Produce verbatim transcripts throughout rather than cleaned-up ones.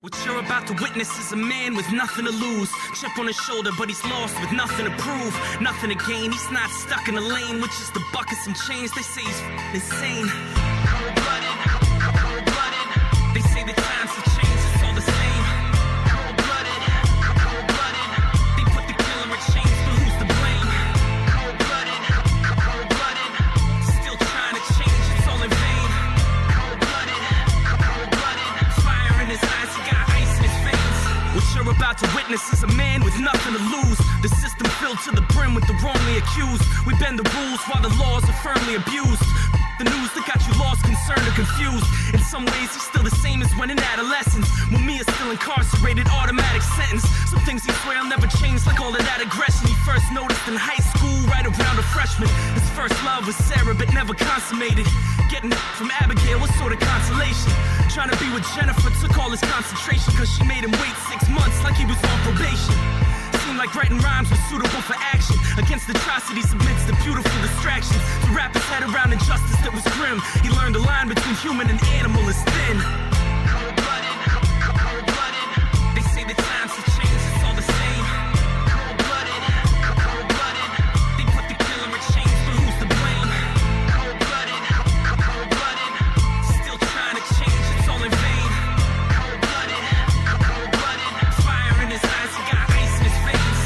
What you're about to witness is a man with nothing to lose. Chip on his shoulder, but he's lost with nothing to prove. Nothing to gain, he's not stuck in a lane with just a bucket, some change. They say he's insane. Cold-blooded, cold-blooded. They say the times have changed, it's all the same. Cold-blooded, cold-blooded. They put the killer in chains, but who's to blame? Cold-blooded, cold-blooded. Still trying to change, it's all in vain. Cold-blooded, cold-blooded. Fire in his eyes, he got ice in his veins. What you're about to witness is a man with nothing to lose. The system filled to the brim with the wrongly accused. We bend the rules while the laws are firmly abused. The news that got you lost, concerned, or confused. In some ways, he's still the same as when in adolescence. When me is still incarcerated, automatic sentence. Some things he swear will never change, like all of that aggression he first noticed in high school, right around a freshman. His first love was Sarah, but never consummated. Getting it from Abigail was sort of consolation. Trying to be with Jennifer took all his concentration, cause she made him wait six months like he was on probation. Seemed like writing rhymes was suitable for action. Against atrocities amidst the beautiful distractions. To wrap his head around injustice that was grim. He learned the line between human and animal is thin. Cold-blooded, cold-blooded. They say the times have changed, it's all the same. Cold-blooded, cold-blooded. They put the killer in chains, but who's to blame? Cold-blooded, cold-blooded. Still trying to change, it's all in vain. Cold-blooded, cold-blooded. Fire in his eyes, he got ice in his veins.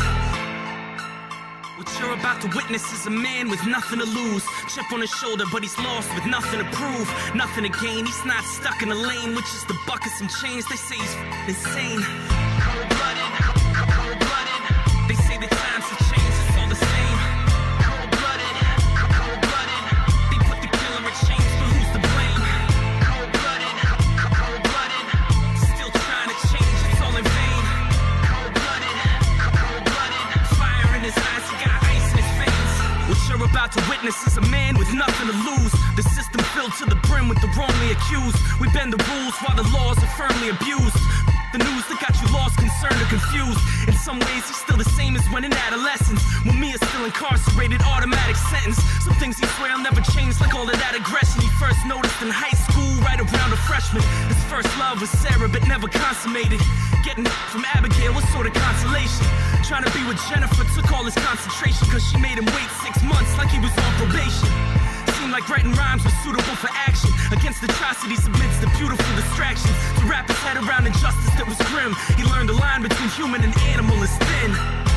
What you're about to witness is a man with nothing to lose. Chip on his shoulder, but he's lost with nothing to prove. Nothing to gain, he's not stuck in a lane with just a bucket, some change. They say he's insane. Cold-blooded, cold-blooded. They say the times have changed, it's all the same. Cold-blooded, cold-blooded. They put the killer in chains, but who's to blame? Cold-blooded, cold-blooded. Still trying to change, it's all in vain. Cold-blooded, cold-blooded. Fire in his eyes, he got ice in his veins. What you're about to witness is a man with nothing to lose. The system filled to the brim with the wrongly accused. We bend the rules while the laws are firmly abused. The news that got you lost, concerned, or confused. In some ways, he's still the same as when in adolescence. When me is still incarcerated, automatic sentence. Some things he swear will never change, like all of that aggression he first noticed in high school, right around a freshman. His first love was Sarah, but never consummated. Getting it from Abigail was sort of consolation. Trying to be with Jennifer took all his concentration, cause she made him wait six months like he was on probation. Seemed like writing rhymes was suitable for action. Against atrocities amidst the beautiful distractions. To wrap his head around injustice that was grim. He learned the line between human and animal is thin.